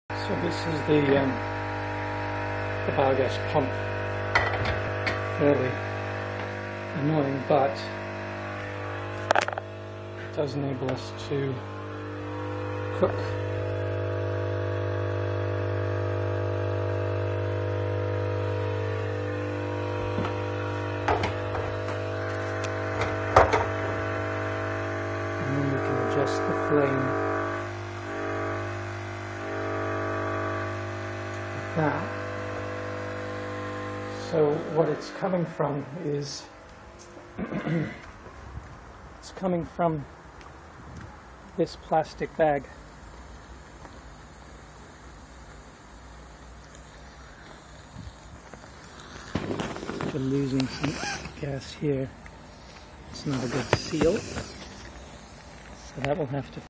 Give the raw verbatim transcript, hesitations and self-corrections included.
So this is the, um, the biogas pump. Fairly annoying, but it does enable us to cook. And then we can adjust the flame. That. So what it's coming from is it's coming from this plastic bag. We're losing some gas here. It's not a good seal, so that will have to